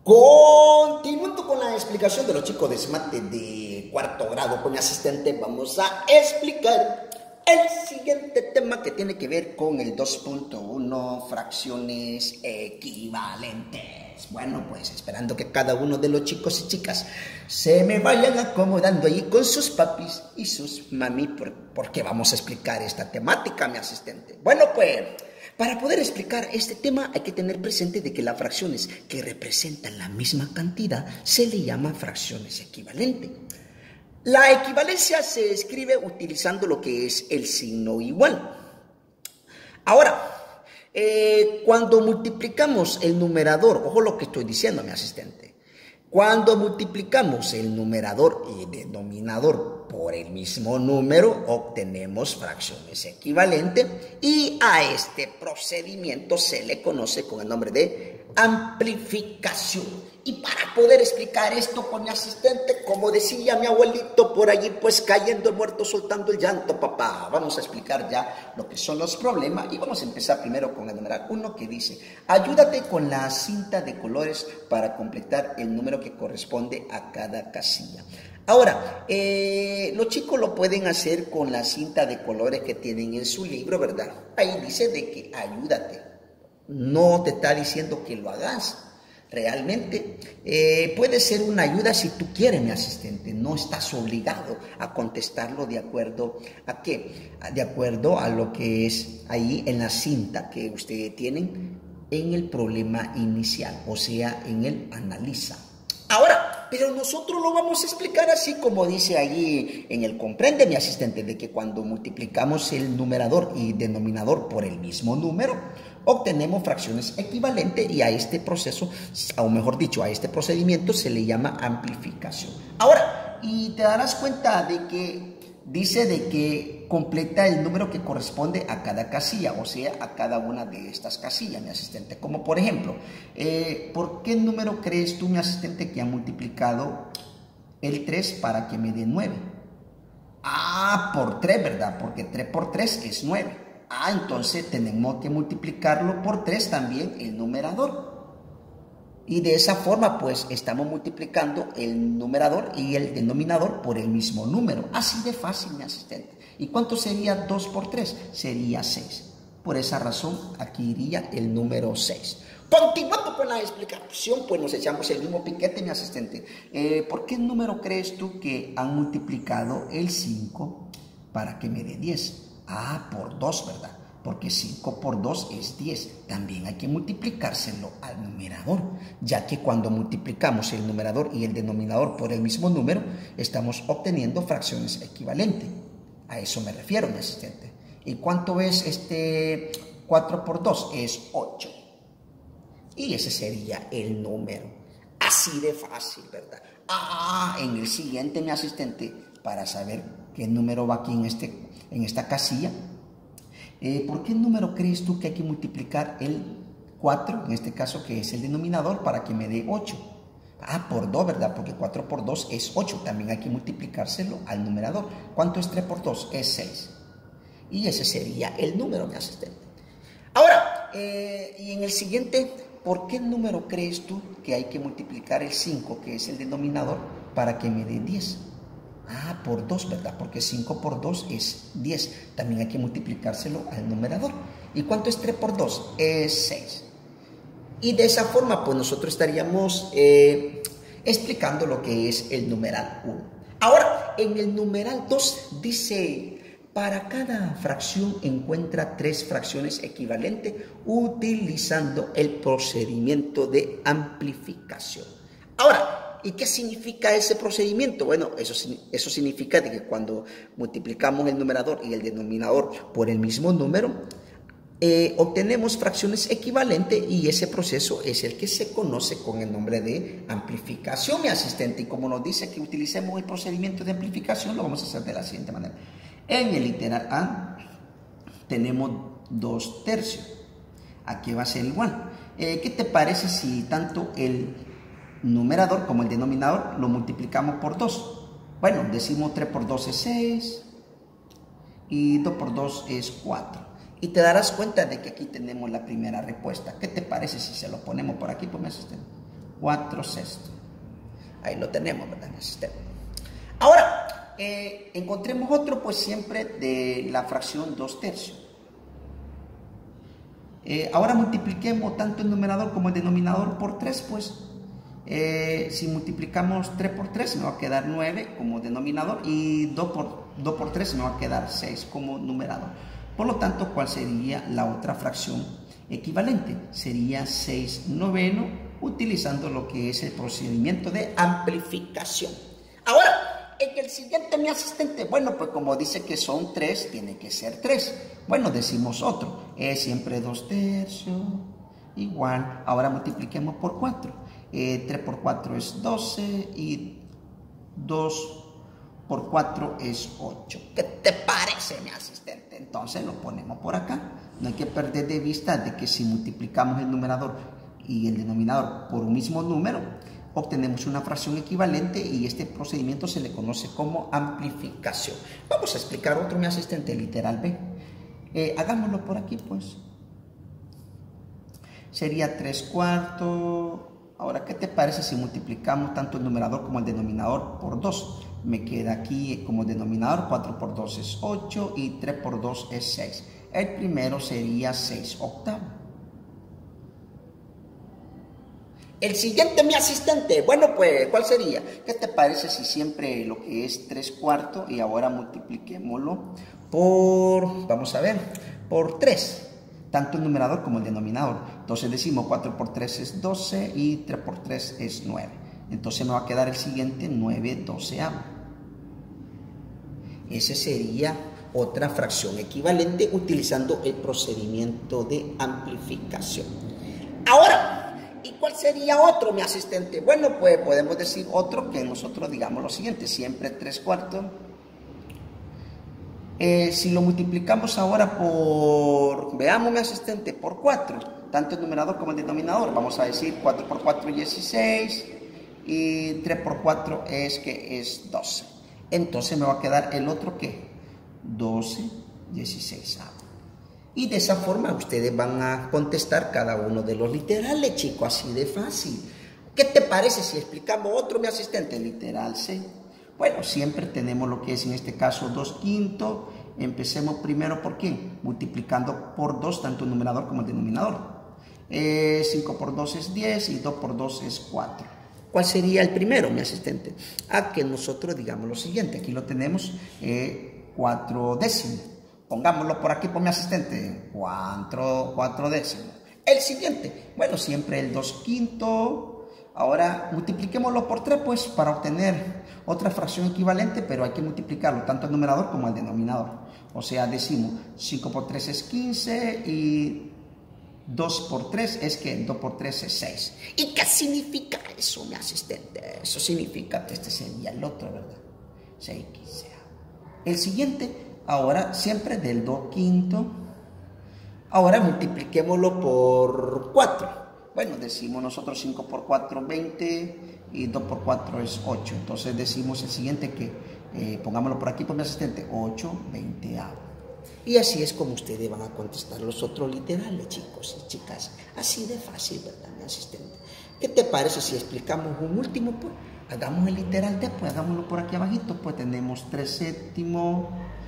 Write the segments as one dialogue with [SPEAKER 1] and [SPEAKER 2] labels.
[SPEAKER 1] Continuando con la explicación de los chicos de SMATE de cuarto grado con mi asistente, vamos a explicar el siguiente tema que tiene que ver con el 2.1, fracciones equivalentes. Bueno, pues esperando que cada uno de los chicos y chicas se me vayan acomodando ahí con sus papis y sus mami, porque vamos a explicar esta temática, mi asistente. Bueno, pues para poder explicar este tema hay que tener presente de que las fracciones que representan la misma cantidad se le llama fracciones equivalentes. La equivalencia se escribe utilizando lo que es el signo igual. Ahora, cuando multiplicamos el numerador, ojo lo que estoy diciendo, mi asistente, cuando multiplicamos el numerador y denominador por el mismo número, obtenemos fracciones equivalentes y a este procedimiento se le conoce con el nombre de amplificación. Y para poder explicar esto con mi asistente, como decía mi abuelito por allí, pues cayendo el muerto, soltando el llanto, papá. Vamos a explicar ya lo que son los problemas y vamos a empezar primero con el numeral 1 que dice: ayúdate con la cinta de colores para completar el número que corresponde a cada casilla. Ahora, los chicos lo pueden hacer con la cinta de colores que tienen en su libro, ¿verdad? Ahí dice de que ayúdate. No te está diciendo que lo hagas. Realmente puede ser una ayuda si tú quieres, mi asistente. No estás obligado a contestarlo de acuerdo a qué, de acuerdo a lo que es ahí en la cinta que ustedes tienen en el problema inicial, o sea, en el analiza. Ahora, pero nosotros lo vamos a explicar así como dice allí en el comprende, mi asistente, de que cuando multiplicamos el numerador y denominador por el mismo número, obtenemos fracciones equivalentes y a este proceso, o mejor dicho, a este procedimiento se le llama amplificación. Ahora, y te darás cuenta de que dice de que completa el número que corresponde a cada casilla, o sea, a cada una de estas casillas, mi asistente. Como por ejemplo, ¿por qué número crees tú, mi asistente, que ha multiplicado el 3 para que me dé 9? Ah, por 3, ¿verdad? Porque 3 por 3 es 9. Ah, entonces tenemos que multiplicarlo por 3 también el numerador. Y de esa forma, pues, estamos multiplicando el numerador y el denominador por el mismo número. Así de fácil, mi asistente. ¿Y cuánto sería 2 por 3? Sería 6. Por esa razón, aquí iría el número 6. Continuando con la explicación, pues nos echamos el mismo piquete, mi asistente. ¿Por qué número crees tú que han multiplicado el 5 para que me dé 10? Ah, por 2, ¿verdad? Porque 5 por 2 es 10. También hay que multiplicárselo al numerador, ya que cuando multiplicamos el numerador y el denominador por el mismo número, estamos obteniendo fracciones equivalentes. A eso me refiero, mi asistente. ¿Y cuánto es 4 por 2? Es 8. Y ese sería el número. Así de fácil, ¿verdad? Ah, en el siguiente, mi asistente, para saber qué número va aquí en esta casilla, ¿por qué número crees tú que hay que multiplicar el 4, en este caso que es el denominador, para que me dé 8? Ah, por 2, ¿verdad? Porque 4 por 2 es 8. También hay que multiplicárselo al numerador. ¿Cuánto es 3 por 2? Es 6. Y ese sería el número, mi asistente. Ahora, y en el siguiente, ¿por qué número crees tú que hay que multiplicar el 5, que es el denominador, para que me dé 10? Ah, por 2, ¿verdad? Porque 5 por 2 es 10. También hay que multiplicárselo al numerador. ¿Y cuánto es 3 por 2? Es 6. Y de esa forma, pues nosotros estaríamos explicando lo que es el numeral 1. Ahora, en el numeral 2 dice: para cada fracción encuentra 3 fracciones equivalentes utilizando el procedimiento de amplificación. Ahora, ¿y qué significa ese procedimiento? Bueno, eso significa de que cuando multiplicamos el numerador y el denominador por el mismo número, obtenemos fracciones equivalentes y ese proceso es el que se conoce con el nombre de amplificación, mi asistente. Y como nos dice que utilicemos el procedimiento de amplificación, lo vamos a hacer de la siguiente manera. En el literal A tenemos 2 tercios. Aquí va a ser igual. ¿Qué te parece si tanto el numerador como el denominador lo multiplicamos por 2? Bueno, decimos 3 por 2 es 6 y 2 por 2 es 4. Y te darás cuenta de que aquí tenemos la primera respuesta. ¿Qué te parece si se lo ponemos por aquí, pues, mi asistente? 4 sextos. Ahí lo tenemos, ¿verdad? En el sistema. Ahora, encontremos otro, pues siempre de la fracción 2 tercios. Ahora multipliquemos tanto el numerador como el denominador por 3, pues. Si multiplicamos 3 por 3, me va a quedar 9 como denominador y 2 por 3 me va a quedar 6 como numerador. Por lo tanto, ¿cuál sería la otra fracción equivalente? Sería 6 noveno, utilizando lo que es el procedimiento de amplificación. Ahora, en el siguiente, mi asistente, bueno, pues como dice que son 3, tiene que ser 3. Bueno, decimos otro, es siempre 2 tercios, igual. Ahora multipliquemos por 4. 3 por 4 es 12 y 2 por 4 es 8. ¿Qué te parece, mi asistente? Entonces lo ponemos por acá. No hay que perder de vista de que si multiplicamos el numerador y el denominador por un mismo número, obtenemos una fracción equivalente y este procedimiento se le conoce como amplificación. Vamos a explicar otro, mi asistente, literal B. Hagámoslo por aquí, pues. Sería 3 cuartos. Ahora, ¿qué te parece si multiplicamos tanto el numerador como el denominador por 2? Me queda aquí como denominador 4 por 2 es 8 y 3 por 2 es 6. El primero sería 6 octavos. El siguiente, mi asistente, bueno, pues, ¿cuál sería? ¿Qué te parece si siempre lo que es 3 cuartos y ahora multipliquémoslo por, vamos a ver, por 3? Tanto el numerador como el denominador. Entonces decimos 4 por 3 es 12 y 3 por 3 es 9. Entonces me va a quedar el siguiente 9 doceavos. Ese sería otra fracción equivalente utilizando el procedimiento de amplificación. Ahora, ¿y cuál sería otro, mi asistente? Bueno, pues podemos decir otro que nosotros digamos lo siguiente, siempre 3 cuartos. Si lo multiplicamos ahora por, veamos, mi asistente, por 4, tanto el numerador como el denominador, vamos a decir 4 por 4 es 16 y 3 por 4 es 12. Entonces me va a quedar el otro que 12 16. Y de esa forma ustedes van a contestar cada uno de los literales, chicos, así de fácil. ¿Qué te parece si explicamos otro, mi asistente? Literal C. Bueno, siempre tenemos lo que es en este caso 2 quintos. Empecemos primero por ¿quién? Multiplicando por 2 tanto el numerador como el denominador. 5 por 2 es 10 y 2 por 2 es 4. ¿Cuál sería el primero, mi asistente? Que nosotros digamos lo siguiente. Aquí lo tenemos 4 décimos. Pongámoslo por aquí por mi asistente. 4 décimos. El siguiente. Bueno, siempre el 2 quintos. Ahora multipliquémoslo por 3, pues, para obtener otra fracción equivalente, pero hay que multiplicarlo tanto el numerador como el denominador. O sea, decimos 5 por 3 es 15 y 2 por 3 es que 2 por 3 es 6. ¿Y qué significa eso, mi asistente? Eso significa que este sería el otro, ¿verdad? 6 15. El siguiente, ahora siempre del 2 quinto. Ahora multipliquémoslo por 4. Bueno, decimos nosotros 5 por 4, 20 y 2 por 4 es 8. Entonces decimos el siguiente que, pongámoslo por aquí por mi asistente, 8 veinteavos. Y así es como ustedes van a contestar los otros literales, chicos y chicas. Así de fácil, ¿verdad, mi asistente? ¿Qué te parece si explicamos un último? Pues hagamos el literal D, pues hagámoslo por aquí abajito. Pues tenemos 3 séptimos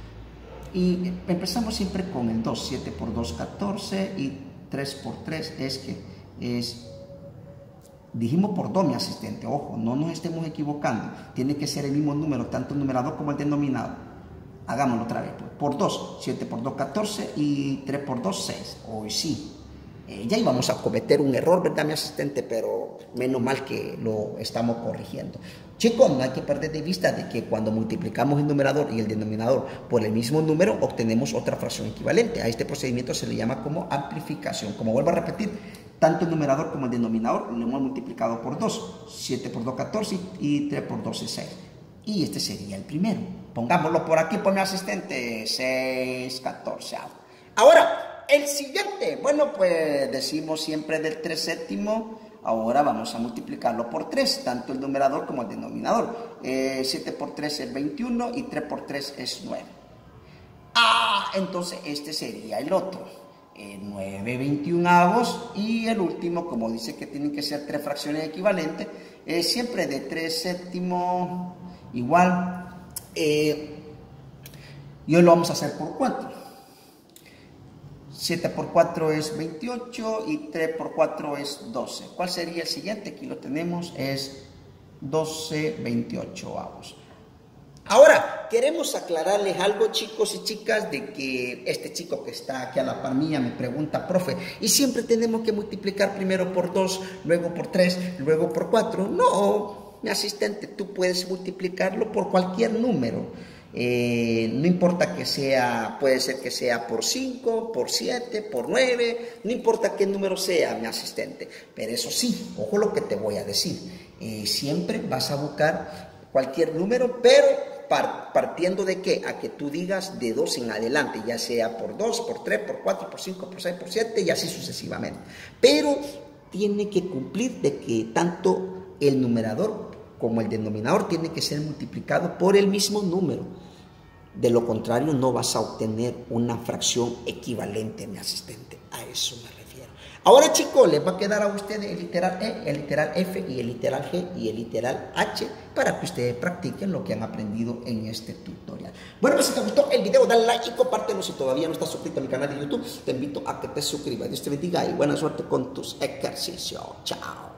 [SPEAKER 1] y empezamos siempre con el 2. 7 por 2, 14 y 3 por 3 es que dijimos por 2, mi asistente, ojo, no nos estemos equivocando, tiene que ser el mismo número, tanto el numerador como el denominador. Hagámoslo otra vez, pues, por 2, 7 por 2, 14 y 3 por 2, 6. Hoy sí, ya íbamos a cometer un error, ¿verdad, mi asistente? Pero menos mal que lo estamos corrigiendo. Chicos, no hay que perder de vista de que cuando multiplicamos el numerador y el denominador por el mismo número, obtenemos otra fracción equivalente. A este procedimiento se le llama como amplificación. Como vuelvo a repetir, tanto el numerador como el denominador lo hemos multiplicado por 2. 7 por 2, 14 y 3 por 2 es 6. Y este sería el primero. Pongámoslo por aquí por mi asistente, 6 14. Ahora, el siguiente, bueno, pues decimos siempre del 3 séptimo. Ahora vamos a multiplicarlo por 3, tanto el numerador como el denominador. 7 por 3 es 21 y 3 por 3 es 9. Entonces este sería el otro. 9 21avos, y el último, como dice que tienen que ser 3 fracciones equivalentes, siempre de 3 séptimos igual. Y hoy lo vamos a hacer por 4. 7 por 4 es 28 y 3 por 4 es 12. ¿Cuál sería el siguiente? Aquí lo tenemos, es 12 28avos. Ahora, queremos aclararles algo, chicos y chicas, de que este chico que está aquí a la par mía me pregunta, profe, ¿y siempre tenemos que multiplicar primero por 2, luego por 3, luego por 4? No, mi asistente, tú puedes multiplicarlo por cualquier número. No importa que sea, puede ser que sea por 5, por 7, por 9, no importa qué número sea, mi asistente. Pero eso sí, ojo lo que te voy a decir, siempre vas a buscar cualquier número, pero partiendo de qué, a que tú digas de 2 en adelante, ya sea por 2, por 3, por 4, por 5, por 6, por 7 y así sucesivamente. Pero tiene que cumplir de que tanto el numerador como el denominador tiene que ser multiplicado por el mismo número. De lo contrario, no vas a obtener una fracción equivalente, mi asistente. A eso me refiero. Ahora, chicos, les va a quedar a ustedes el literal E, el literal F y el literal G y el literal H para que ustedes practiquen lo que han aprendido en este tutorial. Bueno, pues si te gustó el video, dale like y compártelo. Si todavía no estás suscrito a mi canal de YouTube, te invito a que te suscribas. Dios te bendiga y buena suerte con tus ejercicios. Chao.